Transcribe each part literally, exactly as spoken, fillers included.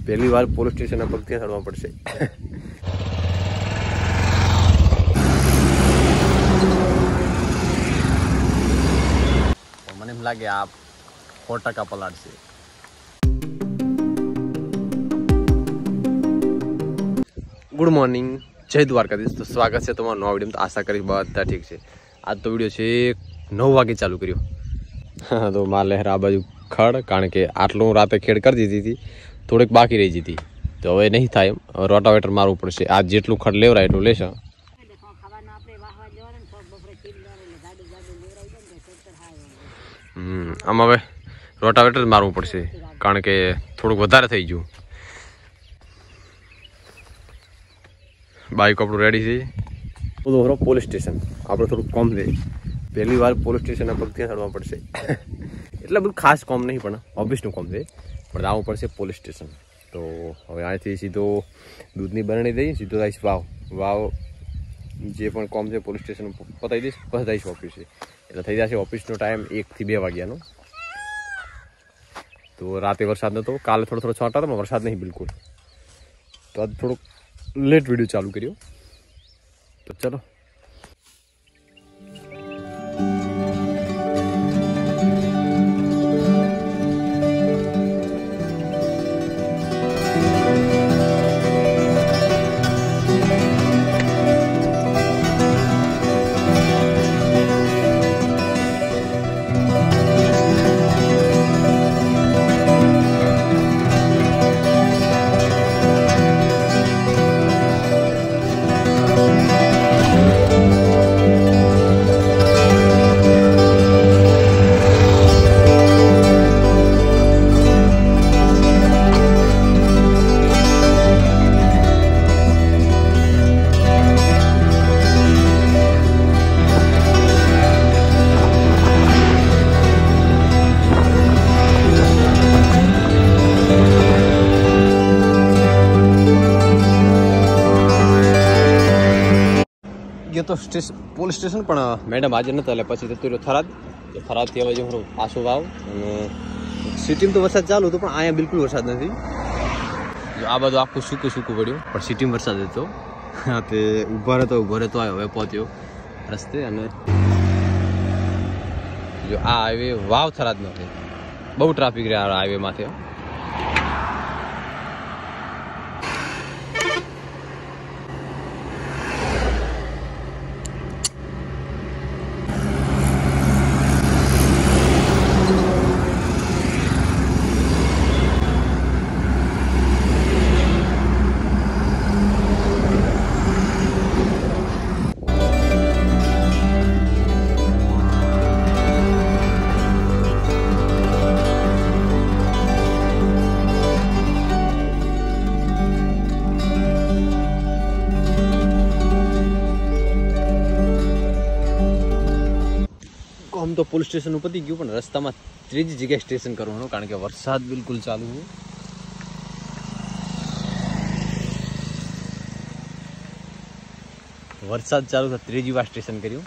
પહેલી વાર પોલીસ સ્ટેશનના પગથિયાં ચડવા પડશે. મને એમ લાગે આ સો ટકા પલાળશે. ગુડ મોર્નિંગ, જય દ્વારકાધીશ. તો સ્વાગત છે તમારું નવા વિડીયો. તો આશા કરીશ બધા ઠીક છે. આજ તો વિડીયો છે નવ વાગે ચાલુ કર્યો. હા, તો માર લહેર આ બાજુ ખડ, કારણ કે આટલું રાતે ખેડ કરી દીધી હતી, થોડીક બાકી રહી જતી. તો હવે નહીં થાય એમ, રોટાવેટર મારવું પડશે. આજ જેટલું ખડ લેવરાય એટલું લેશે. હમ આમ હવે રોટાવેટર જ મારવું પડશે, કારણ કે થોડુંક વધારે થઈ ગયું. બાઈક આપણું રેડી છે. બધું પોલીસ સ્ટેશન આપણે થોડુંક કોમ છે. પહેલી વાર પોલીસ સ્ટેશનના પગથિયાં ચડવા પડશે. એટલે બધું ખાસ કોમ નહીં, પણ ઓફિસનું કોમ છે, પણ આવવું પડશે પોલીસ સ્ટેશન. તો હવે અહીંથી સીધો દૂધની બરણી દઈ સીધો જઈશ વાવ. વાવ જે પણ કોમ છે પોલીસ સ્ટેશન પતાવી દઈશ, પછી જઈશ ઓફિસે. એટલે થઈ જશે ઓફિસનો ટાઈમ એકથી બે વાગ્યાનો. તો રાતે વરસાદ નહોતો, કાલે થોડો થોડો છાંટા હતો, વરસાદ નહીં બિલકુલ. તો આજ થોડુંક લેટ વિડીયો ચાલુ કર્યો. તો ચલો. તો સ્ટેશન પોલીસ સ્ટેશન પણ મેડમ હાજર નહોતા, એટલે પછી જતું રહ્યો થરાદ. તો થરાદથી હવે હું પાછું વાવ. અને સિટીમાં તો વરસાદ ચાલુ હતો, પણ અહીંયા બિલકુલ વરસાદ નથી. આ બધું આખું સૂકું સૂકું પડ્યું, પણ સિટીમાં વરસાદ હતો. તે ઊભા રહેતો ઊભો રહેતો આવ્યો, હવે પહોંચ્યો રસ્તે. અને જો આ હાઈવે વાવ થરાદનો છે. બહુ ટ્રાફિક રહ્યા હાઈવે માથે. આમ તો પોલીસ સ્ટેશન પતી ગયું, પણ રસ્તામાં ત્રીજી જગ્યાએ સ્ટેશન કરવાનું, કારણ કે વરસાદ બિલકુલ ચાલુ છે. વરસાદ ચાલુ તો ત્રીજી વાર સ્ટેશન કર્યું.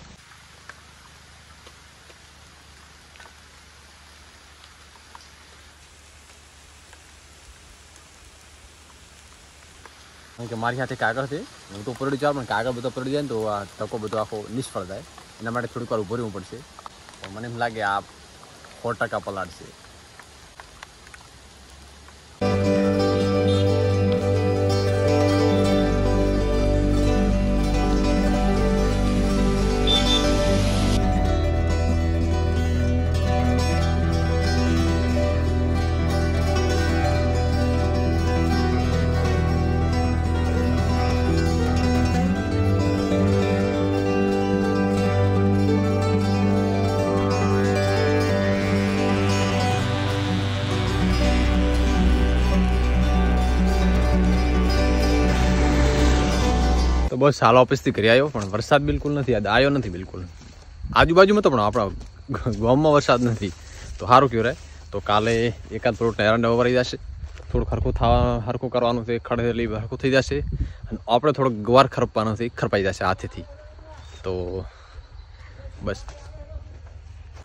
કારણ કે મારી સાથે કાગળ છે, હું તો પરડી ચાલ, પણ કાગળ બધો પરડી જાય ને તો આ ધક્કો બધો આખો નિષ્ફળ જાય. એના માટે થોડીક વાર ઉભો રહેવું પડશે. તો મને એમ લાગે આ સો ટકા પલાળશે. તો બસ હાલ ઓફિસથી ઘરે આવ્યો, પણ વરસાદ બિલકુલ નથી. યાદ આવ્યો નથી બિલકુલ. આજુબાજુમાં તો પણ આપણા ગામમાં વરસાદ નથી, તો સારું કહેવાય. તો કાલે એકાદ થોડું ટાયર વરાઈ જશે, થોડું ખરખું થવા હરખું કરવાનું છે, ખડેલી હરખું થઈ જશે. અને આપણે થોડોક ગવાર ખરપવાનો છે, ખરપાઈ જશે હાથેથી. તો બસ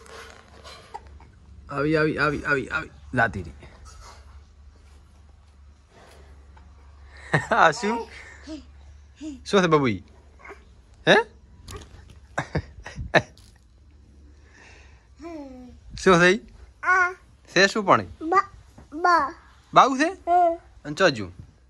આવી આવી આવી આવી આવી જાતી રહી. આ શું શું છે બાબુ હે શું થઈ છે શું પણ બાઉ છે અને ચોજુ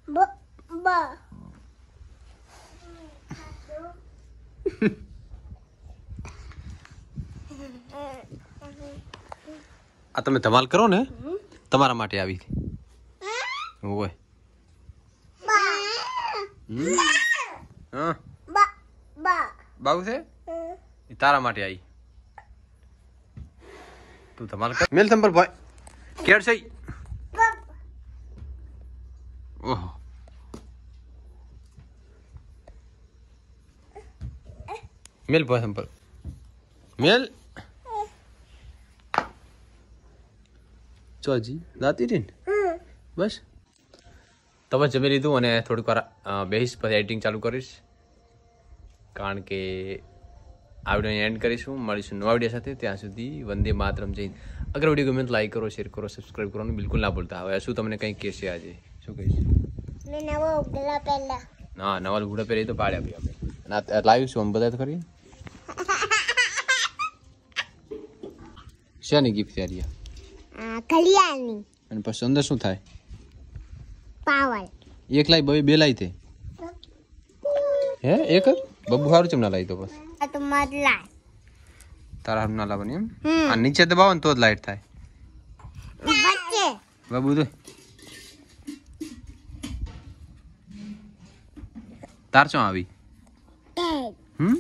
આ તમે ધમાલ કરો ને તમારા માટે આવી હતી ઓય હા બાઉ છે તારા માટે આવી તું ધમાલ કર મેલ સંપલ ભાઈ કેડ છે ઓહો મેલ ભાઈ સંપલ મેલ ચોજી દાતી રહી ને બસ તમે જમી લીધું અને થોડીક વાર બેસીશ પછી એડિટિંગ ચાલુ કરીશ કારણ કે આ વિડીયો એન્ડ કરીશું મળીશું નવા વિડીયો સાથે ત્યાં સુધી વંદે માતરમ જય અગર વિડીયો ગમે તો લાઈક કરો શેર કરો સબસ્ક્રાઈબ કરવાનું બિલકુલ ના ભૂલતા હવે શું તમને કંઈ કહેશે આજે શું કહીશ હા નવા લુગડા પહેરી તો પાડ્યા ભાઈ અમે અને લાવ્યું છું અમે બધા તો ખરી શાની ગિફ્ટ તૈયારી કલ્યાણની અને પછી અંદર શું થાય પાવર એક લાઈ બે બે લાઈ તે હે એક જ બબુ સારું ચમ ના લાઈ તો બસ આ તો મત લાય તારા હારું ના લાવવાની એમ આ નીચે દબાવો ને તો જ લાઈટ થાય વચ્ચે બબુ તો તાર ચો આવી હમ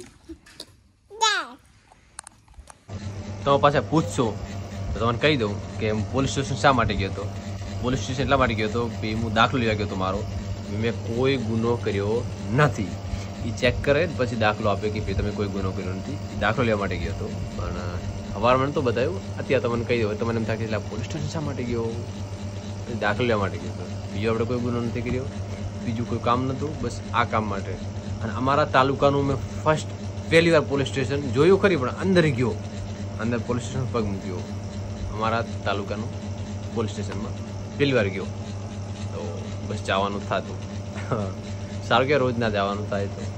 તો પાછા પૂછશો તો તમને કહી દઉં કે હું પોલીસ સ્ટેશન શા માટે ગયો હતો પોલીસ સ્ટેશન એટલા માટે ગયો હતો કે હું દાખલો લેવા ગયો હતો મારો મેં કોઈ ગુનો કર્યો નથી એ ચેક કરે પછી દાખલો આપે કે તમે કોઈ ગુનો કર્યો નથી દાખલો લેવા માટે ગયો હતો પણ સવારમાં તો બતાવ્યું અત્યારે તમને કહી દઉં તમને એમ થાય કે એટલે પોલીસ સ્ટેશન શા માટે ગયો દાખલો લેવા માટે ગયો હતો બીજો આપણે કોઈ ગુનો નથી કર્યો બીજું કોઈ કામ નહોતું બસ આ કામ માટે અને અમારા તાલુકાનું મેં ફર્સ્ટ પહેલી વાર પોલીસ સ્ટેશન જોયું ખરી પણ અંદર ગયો અંદર પોલીસ સ્ટેશન પગ મૂક્યો અમારા તાલુકાનું પોલીસ સ્ટેશનમાં પહેલી વાર ગયો તો બસ જવાનું થતું સારું કે રોજ ના જવાનું થાય તો